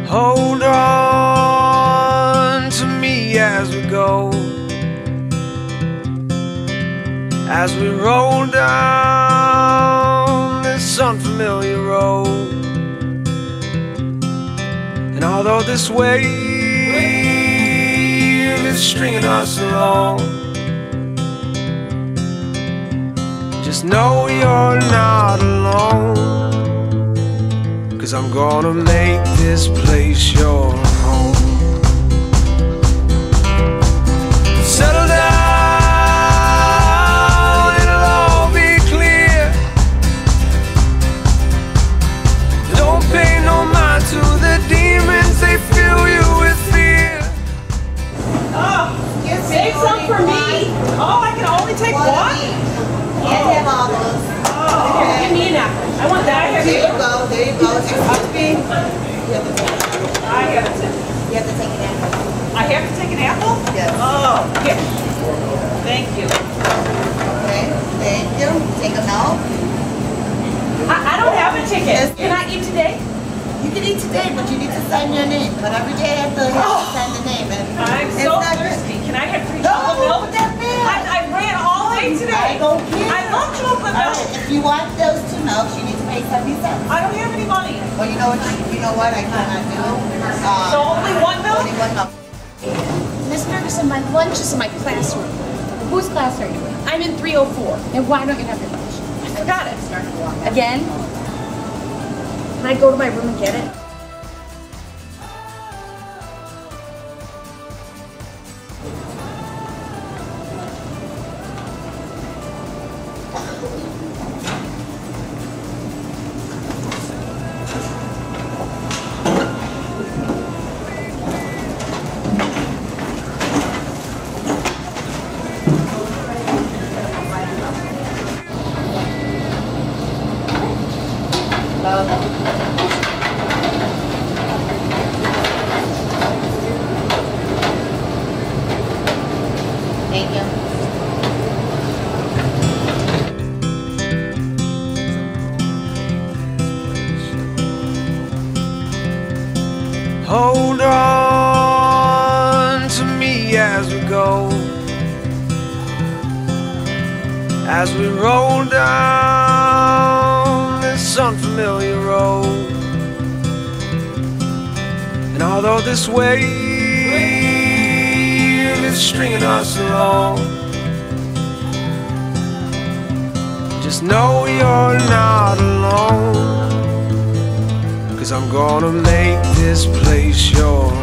Hold on to me as we go, as we roll down this unfamiliar road. And although this wave is stringing us along, just know you're not alone, 'cause I'm gonna make this place your home. Settle down, it'll all be clear. Don't pay no mind to the demons, they fill you with fear. Oh, save some for me. Oh, I can only take one? Can't have all those. Oh, here, give me an apple. I want that. There you go, there you go. It's supposed to be. You have to take it. I have to. You have to take an apple. I have to take an apple? Yes. Oh, here. Thank you. Okay, thank you. Take them out. I don't have a ticket. Yes. Can I eat today? You can eat today, but you need to sign your name. But every day I have to sign the name. And I'm it's so not thirsty. Can I have 3 No, chocolate milk? put that back. I ran all day today. I don't care. I love chocolate All milk. right, if you want those 2 milks, you need to pay 70 cents. I don't have any money. Well, you know what I cannot do? So only 1 milk? Only 1 milk. Miss Ferguson, my lunch is in my classroom. Whose class are you in? I'm in 304. And why don't you have your lunch? I forgot it. Again? Can I go to my room and get it? Thank you. Hold on to me as we go, as we roll down this unfamiliar road. And although this wave is stringing us along, just know you're not alone, 'cause I'm gonna make this place your